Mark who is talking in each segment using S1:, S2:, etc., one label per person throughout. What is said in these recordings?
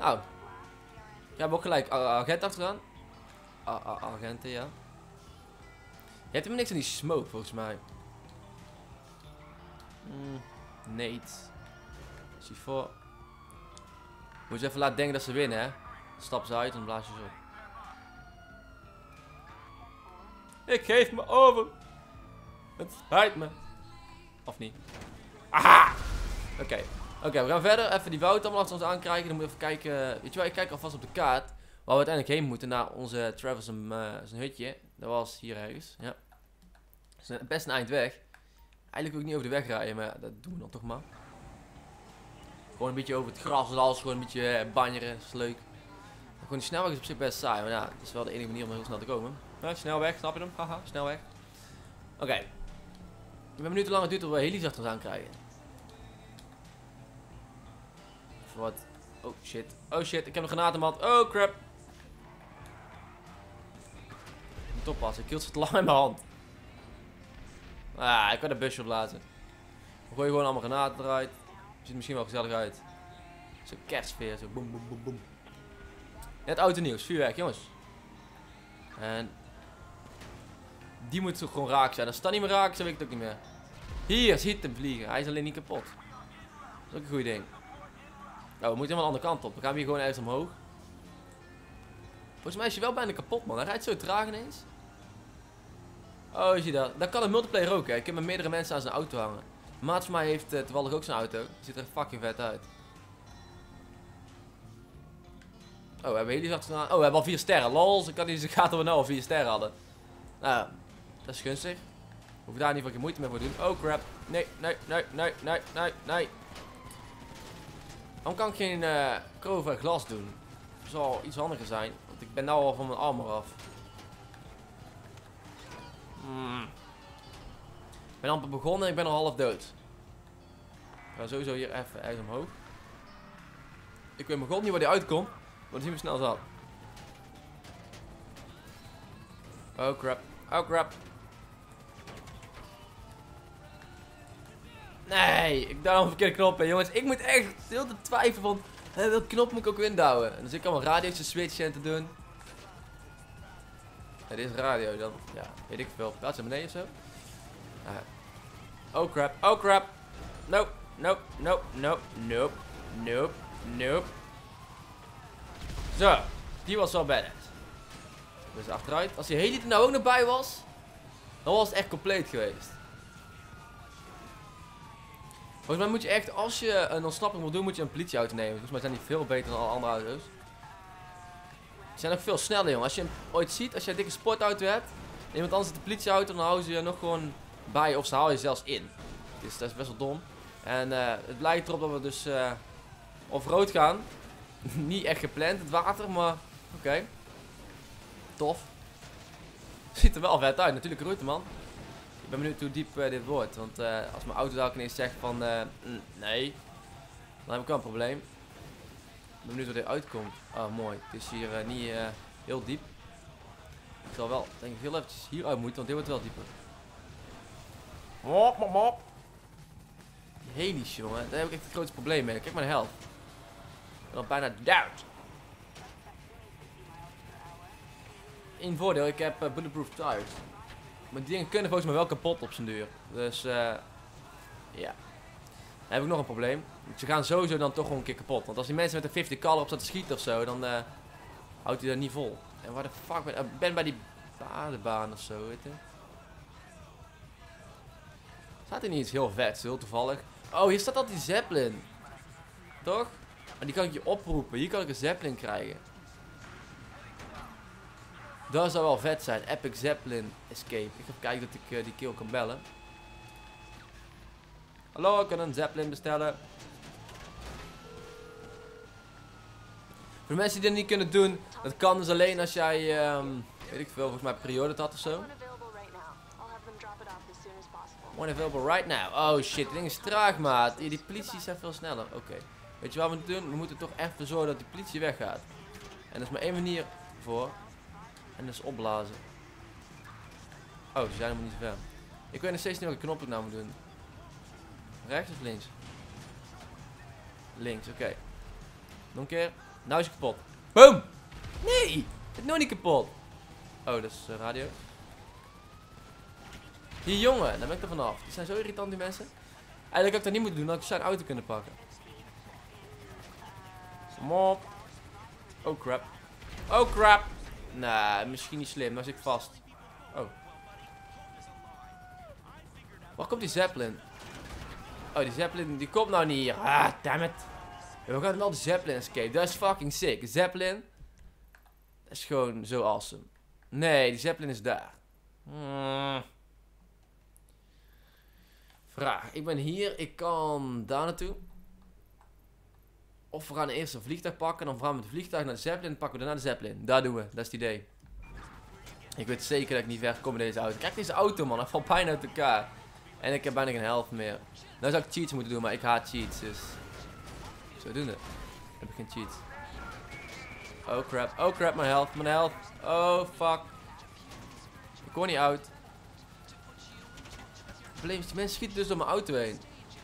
S1: Oh. Ik heb ook gelijk agent achteraan. Agenten, ja. Je hebt helemaal niks aan die smoke, volgens mij. Nee. C4. Moet je even laten denken dat ze winnen, hè. Stap ze uit en blaas je ze op. Ik geef me over. Het spijt me. Of niet? Aha! Oké, we gaan verder. Even die woud allemaal achter ons aankrijgen. Dan moeten we even kijken. Weet je wel, ik kijk alvast op de kaart. Waar we uiteindelijk heen moeten. Naar onze Travis zijn hutje. Dat was hier ergens. Ja. Dat is best een eind weg. Eigenlijk wil ik niet over de weg rijden. Maar dat doen we dan toch maar. Gewoon een beetje over het gras en alles. Gewoon een beetje banjeren. Dat is leuk. Gewoon die snelweg is op zich best saai. Maar ja, dat is wel de enige manier om er heel snel te komen. Ja, snelweg, snap je hem? Haha, snelweg. Oké. Ik ben benieuwd hoe lang het duurt tot we helis achter ons aankrijgen. Wat? Oh shit. Oh shit, ik heb een granatenmand. Oh crap. Ik moet oppassen, ik hield ze te lang in mijn hand. Ik kan de busje opblazen. We gooien gewoon allemaal granaten eruit. Ziet misschien wel gezellig uit. Zo'n kerstsfeer, zo boem boem boem boem. Net auto nieuws, vuurwerk jongens. En die moet toch gewoon raak zijn. Als het dan niet meer raak is, dan weet ik het ook niet meer. Hier, ziet hem vliegen. Hij is alleen niet kapot. Dat is ook een goed ding. Oh, we moeten helemaal de andere kant op. Dan gaan we hier gewoon ergens omhoog. Volgens mij is hij wel bijna kapot, man. Hij rijdt zo traag ineens. Oh, zie je dat? Dat kan een multiplayer ook, hè. Ik heb met meerdere mensen aan zijn auto hangen. Een maat van mij heeft toevallig ook zijn auto. Die ziet er fucking vet uit. Oh, we hebben helis achteraan. Oh, we hebben al 4 sterren. Lol, ik had niet eens in de gaten dat we nou al 4 sterren hadden. Nou, dat is gunstig. Hoef daar niet van geen moeite mee voor te doen. Oh crap. Nee. Waarom kan ik geen kroven glas doen? Dat zal iets handiger zijn. Want ik ben nou al van mijn armor af. Ik ben amper begonnen en ik ben al half dood. Ik ga sowieso hier even ergens omhoog. Ik weet mijn god niet waar die uitkomt. Maar dan zien we snel zat. Oh crap. Oh crap. Nee, ik duw een verkeerde knop in. Jongens, ik moet echt heel te twijfelen van welke knop moet ik ook indouwen. En dus ik kan wel radio's switchen en te doen. Ja, dit is radio dan. Ja, weet ik veel. Plaats naar beneden of zo. Oh crap, oh crap. Nope, nope, nope, nope, nope, nope, nope. Zo, die was wel badass. Dus achteruit. Als die heli er nou ook nog bij was, dan was het echt compleet geweest. Volgens mij moet je echt, als je een ontsnapping wil doen, moet je een politieauto nemen. Volgens mij zijn die veel beter dan alle andere auto's. Die zijn ook veel sneller, jongen. Als je hem ooit ziet, als je een dikke sportauto hebt, en iemand anders zit de politieauto, dan houden ze je nog gewoon bij of ze halen je zelfs in. Dus dat is best wel dom. En het lijkt erop dat we dus off-road gaan. Niet echt gepland, het water, maar oké. Tof. Ziet er wel vet uit, natuurlijk route, man. Ik ben benieuwd hoe diep dit wordt, want als mijn auto daar ineens zegt van nee, dan heb ik wel een probleem. Ik ben benieuwd hoe dit uitkomt. Oh mooi, het is hier niet heel diep. Ik zal wel denk ik heel eventjes hier uit moeten, want dit wordt wel dieper. Mop, mop, mop. Die helis, jongen, daar heb ik echt het grootste probleem mee. Kijk maar naar de helft. Ik ben al bijna dood. Eén voordeel, ik heb bulletproof tires. Maar die dingen kunnen volgens mij wel kapot op zijn duur. Dus ja. Dan heb ik nog een probleem. Ze gaan sowieso dan toch gewoon een keer kapot. Want als die mensen met een 50 cal op zaten te schieten of zo, dan houdt hij dat niet vol. En waar de fuck ben ik? Ben bij die paardenbaan of zo, weet je. Staat er niet iets heel vets, heel toevallig. Oh, hier staat altijd die Zeppelin. Toch? Maar die kan ik je oproepen. Hier kan ik een Zeppelin krijgen. Dat zou wel vet zijn. Epic Zeppelin Escape. Ik ga even kijken dat ik die kill kan bellen. Hallo, ik kan een Zeppelin bestellen. Voor de mensen die dit niet kunnen doen, dat kan dus alleen als jij, weet ik veel, volgens mij periode had of zo. One available right now. Oh shit, dit ding is traag, maat. Die politie zijn veel sneller. Oké. Weet je wat we moeten doen? We moeten toch even zorgen dat die politie weggaat. En er is maar één manier voor. En dat is opblazen. Oh, ze zijn helemaal niet zo ver. Ik weet nog steeds niet welke knop ik nou moet doen. Rechts of links? Links, oké. Nog een keer. Nou is hij kapot. Boom! Nee! Het is nog niet kapot. Oh, dat is radio. Die jongen, daar ben ik er vanaf. Die zijn zo irritant, die mensen. Eigenlijk had ik dat niet moeten doen, dan had ik zijn auto kunnen pakken. Kom op. Oh crap. Oh crap. Nee, misschien niet slim, dan zit ik vast. Oh. Waar komt die Zeppelin? Oh, die Zeppelin, die komt nou niet hier. Ah, dammit. We gaan wel de Zeppelin escape. Dat is fucking sick. Zeppelin. Dat is gewoon zo awesome. Nee, die Zeppelin is daar. Vraag. Ik ben hier. Ik kan daar naartoe. Of we gaan eerst een vliegtuig pakken. Dan gaan we met het vliegtuig naar de Zeppelin. Dan pakken we daarna de Zeppelin. Daar doen we. Dat is het idee. Ik weet zeker dat ik niet ver kom met deze auto. Kijk deze auto, man. Hij valt bijna uit elkaar. En ik heb bijna geen helft meer. Nou zou ik cheats moeten doen, maar ik haat cheats. Dus zodoende. Heb ik geen cheats. Oh crap. Oh crap, mijn health. Mijn health. Oh fuck. Ik kom niet uit. Het probleem is, die mensen schieten dus door mijn auto heen.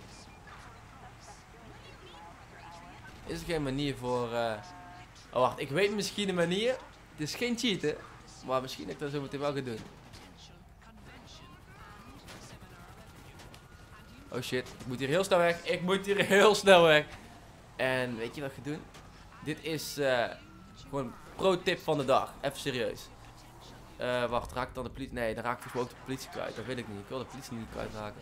S1: Is er geen manier voor... Oh wacht, ik weet misschien een manier. Het is geen cheaten. Maar misschien dat ik dat zo meteen wel ga doen. Oh shit, ik moet hier heel snel weg. Ik moet hier heel snel weg. En weet je wat ik ga doen? Dit is gewoon pro tip van de dag. Even serieus. Wacht, raak ik dan de politie? Nee, dan raak ik gewoon ook de politie kwijt. Dat wil ik niet. Ik wil de politie niet kwijtraken.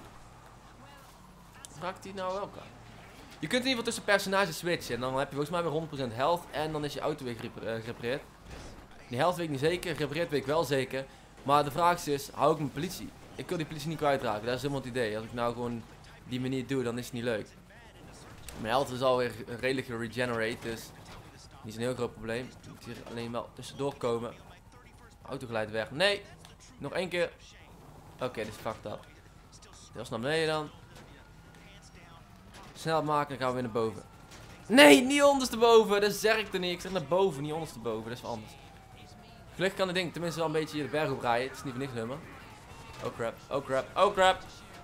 S1: Raakt die nou wel kwijt? Je kunt in ieder geval tussen personages switchen. En dan heb je volgens mij weer 100% health. En dan is je auto weer gerepareerd. Die health weet ik niet zeker. Gerepareerd weet ik wel zeker. Maar de vraag is, hou ik mijn politie? Ik wil die politie niet kwijtraken. Dat is helemaal het idee. Als ik nou gewoon die manier doe, dan is het niet leuk. Mijn health is alweer redelijk geregenerate. Dus niet zo'n heel groot probleem. Ik moet hier alleen wel tussendoor komen. Auto glijdt weg. Nee! Nog één keer. Oké, dit is fucked up. Heel snel naar beneden dan. Snel maken, dan gaan we weer naar boven. Nee, niet ondersteboven. Dat zerkt er niet. Ik zeg naar boven, niet ondersteboven. Dat is wel anders. Gelukkig kan het ding tenminste wel een beetje de berg op rijden. Het is niet voor niks nummer. Oh crap, oh crap, oh crap.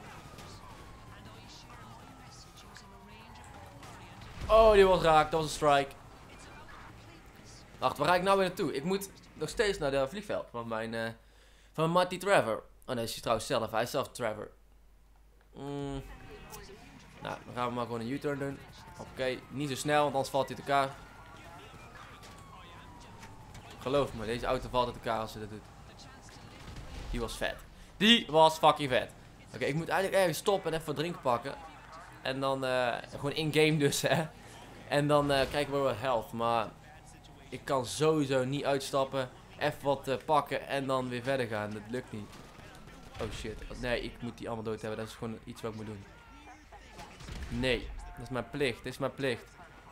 S1: Oh, die wordt raakt. Dat was een strike. Wacht, waar ga ik nou weer naartoe? Ik moet nog steeds naar de vliegveld van mijn Marty Trevor. Oh nee, is hij trouwens zelf. Hij is zelf Trevor. Nou, dan gaan we maar gewoon een U-turn doen. Oké, niet zo snel, want anders valt hij uit elkaar. Geloof me, deze auto valt uit elkaar als ze dat doet. Die was vet. Die was fucking vet. Oké, ik moet eigenlijk ergens stoppen en even wat drinken pakken. En dan gewoon in-game dus, hè. En dan kijken we wat health. Maar ik kan sowieso niet uitstappen. Even wat pakken en dan weer verder gaan. Dat lukt niet. Oh shit. Nee, ik moet die allemaal dood hebben. Dat is gewoon iets wat ik moet doen. Nee, dat is mijn plicht. Dit is mijn plicht.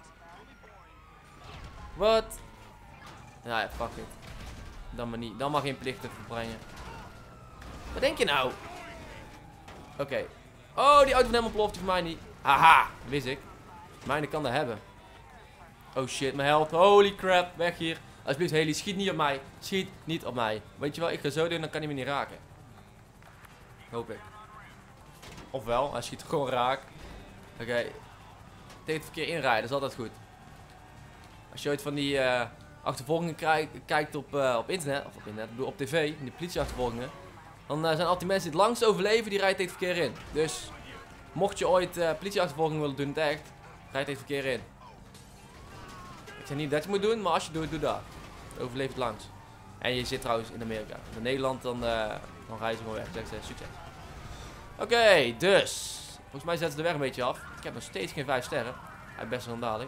S1: Wat? Nou ja, fuck it. Dan maar niet. Dan mag geen plichten verbrengen. Wat denk je nou? Oké. Oh, die auto van hem ontploft. Die van mij niet. Haha, wist ik. Mijne kan dat hebben. Oh shit, mijn held. Holy crap, weg hier. Alsjeblieft, Haley, schiet niet op mij. Schiet niet op mij. Weet je wel, ik ga zo doen, dan kan hij me niet raken. Hoop ik. Ofwel, hij schiet gewoon raak. Oké. Tegen het verkeer inrijden, dat is altijd goed. Als je ooit van die achtervolgingen kijkt op internet, of op internet, ik bedoel op tv, die politieachtervolgingen. Dan zijn altijd mensen die het langst overleven, die rijden tegen het verkeer in. Dus, mocht je ooit politieachtervolging willen doen, het echt, rijd tegen het verkeer in. Ik zeg niet dat je moet doen, maar als je doet, doe dat. Overleef het langs. En je zit trouwens in Amerika. In Nederland, dan rijden ze gewoon weg. Zeg ze, succes. Oké, dus. Volgens mij zetten ze de weg een beetje af. Ik heb nog steeds geen 5 sterren. Hij is best wel dadelijk.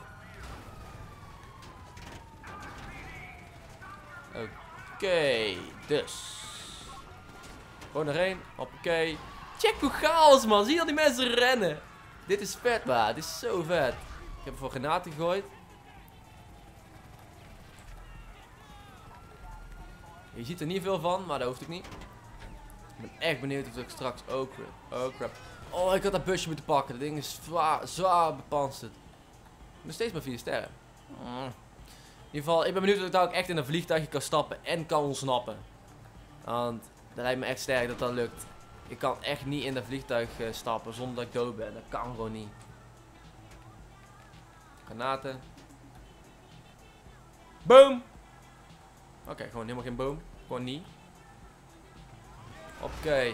S1: Oké, dus. Gewoon erheen. Hoppakee. Check hoe chaos, man. Zie je al die mensen rennen. Dit is vet, man. Dit is zo vet. Ik heb er voor granaten gegooid. Je ziet er niet veel van, maar dat hoeft ik niet. Ik ben echt benieuwd of ik straks ook... Oh crap. Oh, ik had dat busje moeten pakken. Dat ding is zwaar bepansterd. Nog steeds maar 4 sterren. In ieder geval, ik ben benieuwd of ik daar ook echt in een vliegtuigje kan stappen en kan ontsnappen. Want dat lijkt me echt sterk dat dat lukt. Ik kan echt niet in dat vliegtuig stappen zonder dat ik dood ben. Dat kan gewoon niet. Granaten. Boom! Oké, gewoon helemaal geen boom. Gewoon niet. Oké.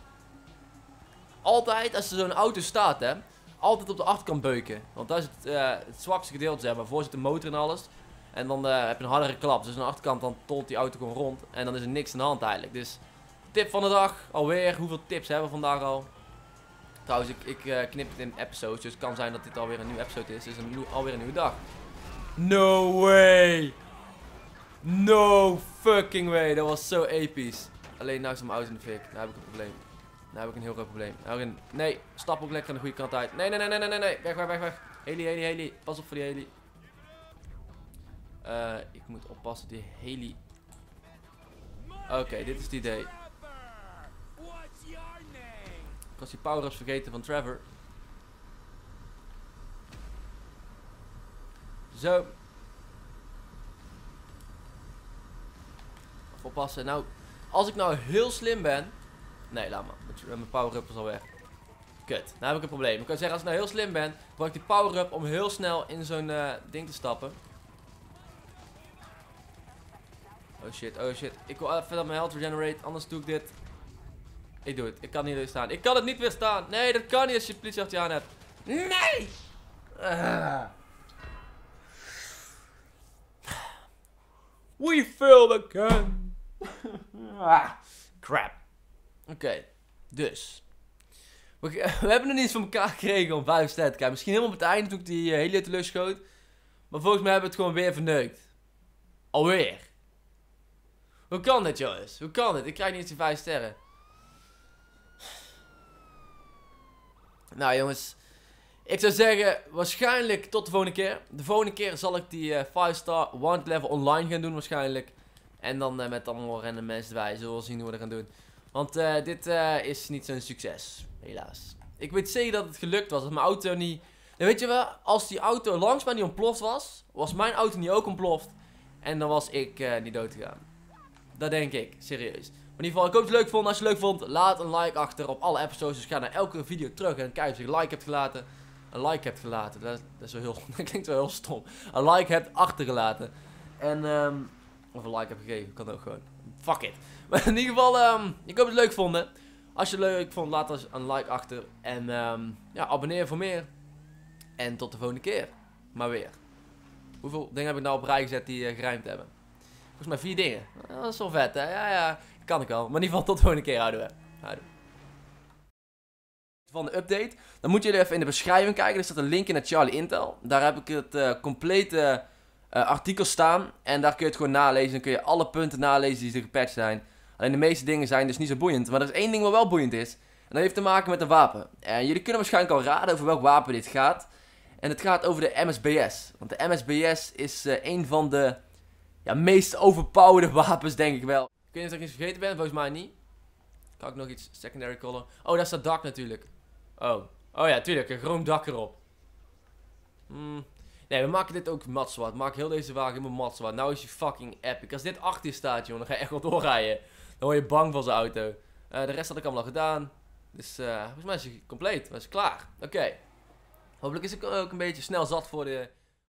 S1: Altijd als er zo'n auto staat, hè. Altijd op de achterkant beuken. Want dat is het zwakste gedeelte, zeg maar. Voor zit de motor en alles. En dan heb je een hardere klap. Dus aan de achterkant dan tolt die auto gewoon rond. En dan is er niks aan de hand eigenlijk. Dus tip van de dag. Alweer. Hoeveel tips hebben we vandaag al? Trouwens, ik knip het in episodes. Dus het kan zijn dat dit alweer een nieuwe episode is. Dus alweer een nieuwe dag. No way! No fucking way. Dat was zo episch. Alleen nou is mijn auto in de fik. Nou heb ik een probleem. Nou heb ik een heel groot probleem. Nee, stap ook lekker aan de goede kant uit. Nee. Weg. Heli. Pas op voor die heli. Ik moet oppassen, die heli. Oké, dit is het idee. Ik was die power-ups vergeten van Trevor. Zo. Even oppassen. Nou, als ik nou heel slim ben. Nee, laat maar. Mijn power-up is al weg. Kut. Nou heb ik een probleem. Ik kan zeggen, als ik nou heel slim ben, gebruik ik die power-up om heel snel in zo'n ding te stappen. Oh shit. Ik wil even dat mijn health regenerate, anders doe ik dit. Ik doe het. Ik kan niet weerstaan. Ik kan het niet weerstaan. Nee, dat kan niet als je politie achter je aan hebt. Nee! We failed again. Crap. Oké. Dus. We hebben nog niets van elkaar gekregen om 5 sterren te krijgen. Misschien helemaal op het einde toen ik die heli uit de lucht schoot. Maar volgens mij hebben we het gewoon weer verneukt. Alweer. Hoe kan dit, jongens? Hoe kan dit? Ik krijg niet eens die 5 sterren. Nou, jongens. Ik zou zeggen, waarschijnlijk tot de volgende keer. De volgende keer zal ik die 5-star wanted level online gaan doen, waarschijnlijk. En dan met allemaal random mensen erbij. Zullen we zien hoe we dat gaan doen. Want dit is niet zo'n succes. Helaas. Ik weet zeker dat het gelukt was. Dat mijn auto niet... En weet je wel, als die auto langs mij niet ontploft was mijn auto niet ook ontploft. En dan was ik niet dood gegaan. Dat denk ik, serieus. Maar in ieder geval, ik hoop dat je het leuk vond. Als je het leuk vond, laat een like achter op alle episodes. Dus ga naar elke video terug en kijk of je een like hebt gelaten. Een like hebt gelaten, dat is wel heel, dat klinkt wel heel stom. Een like hebt achtergelaten. En, of een like hebt gegeven, kan ook gewoon. Fuck it. Maar in ieder geval, ik hoop dat je het leuk vond. Als je het leuk vond, laat dan een like achter. En, ja, abonneer voor meer. En tot de volgende keer. Maar weer. Hoeveel dingen heb ik nou op rij gezet die gerijmd hebben? Volgens mij 4 dingen. Dat is wel vet, hè? Ja, kan ik al. Maar in ieder geval tot de volgende keer. Houden we. Van de update. Dan moeten jullie even in de beschrijving kijken. Er staat een linkje naar Charlie Intel. Daar heb ik het complete artikel staan. En daar kun je het gewoon nalezen. Dan kun je alle punten nalezen die er gepatcht zijn. Alleen de meeste dingen zijn dus niet zo boeiend. Maar er is één ding wat wel boeiend is. En dat heeft te maken met een wapen. En jullie kunnen waarschijnlijk al raden over welk wapen dit gaat. En het gaat over de MSBS. Want de MSBS is een van de meest overpowered wapens, denk ik wel. Ik weet niet of ik iets vergeten ben, volgens mij niet. Kan ik nog iets secondary color? Oh, daar staat dak natuurlijk. Oh ja, tuurlijk, een groen dak erop. Nee, we maken dit ook mat zwart. Maak heel deze wagen helemaal mat zwart. Nou is hij fucking epic. Als dit achter je staat, joh, dan ga je echt wel doorrijden. Dan word je bang van zijn auto. De rest had ik allemaal gedaan. Dus volgens mij is hij compleet. Dat is klaar. Oké. Hopelijk is ik ook een beetje snel zat voor de